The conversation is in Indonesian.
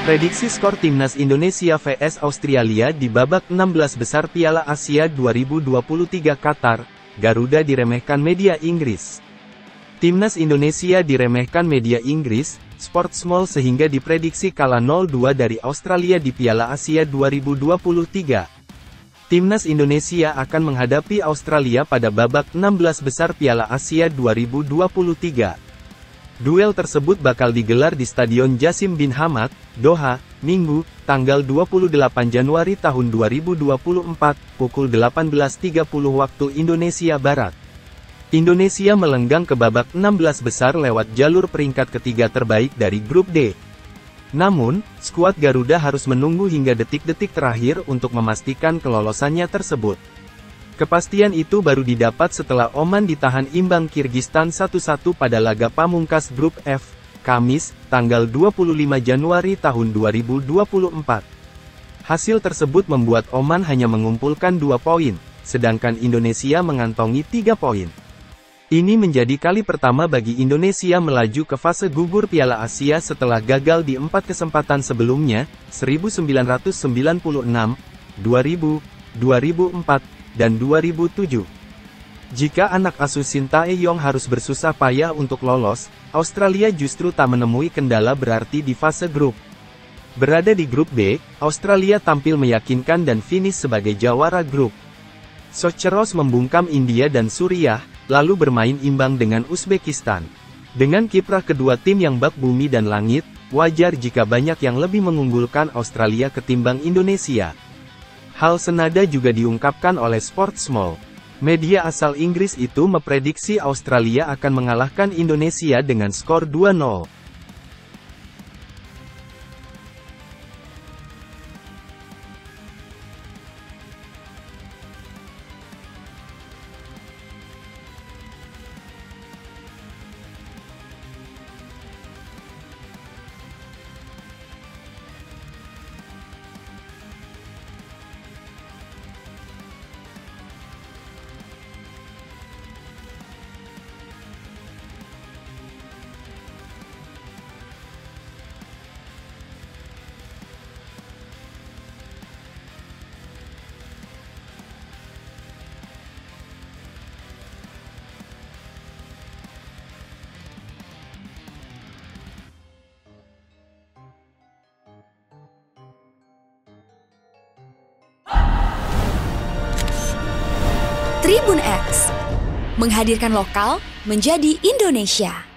Prediksi skor Timnas Indonesia vs Australia di babak 16 besar Piala Asia 2023 Qatar, Garuda diremehkan media Inggris. Timnas Indonesia diremehkan media Inggris, Sportsmall sehingga diprediksi kalah 0-2 dari Australia di Piala Asia 2023. Timnas Indonesia akan menghadapi Australia pada babak 16 besar Piala Asia 2023. Duel tersebut bakal digelar di Stadion Jassim bin Hamad, Doha, Minggu, tanggal 28 Januari tahun 2024, pukul 18.30 waktu Indonesia Barat. Indonesia melenggang ke babak 16 besar lewat jalur peringkat ketiga terbaik dari grup D. Namun, skuad Garuda harus menunggu hingga detik-detik terakhir untuk memastikan kelolosannya tersebut. Kepastian itu baru didapat setelah Oman ditahan imbang Kirgistan 1-1 pada laga pamungkas grup F, Kamis, tanggal 25 Januari tahun 2024. Hasil tersebut membuat Oman hanya mengumpulkan 2 poin, sedangkan Indonesia mengantongi 3 poin. Ini menjadi kali pertama bagi Indonesia melaju ke fase gugur Piala Asia setelah gagal di 4 kesempatan sebelumnya, 1996, 2000, 2004, dan 2007. Jika anak asuh Shin Tae-yong harus bersusah payah untuk lolos, Australia justru tak menemui kendala berarti di fase grup. Berada di grup B, Australia tampil meyakinkan dan finish sebagai jawara grup. Socheros membungkam India dan Suriah, lalu bermain imbang dengan Uzbekistan. Dengan kiprah kedua tim yang bak bumi dan langit, wajar jika banyak yang lebih mengunggulkan Australia ketimbang Indonesia. Hal senada juga diungkapkan oleh Sportsmall. Media asal Inggris itu memprediksi Australia akan mengalahkan Indonesia dengan skor 2-0. Tribun X menghadirkan lokal menjadi Indonesia.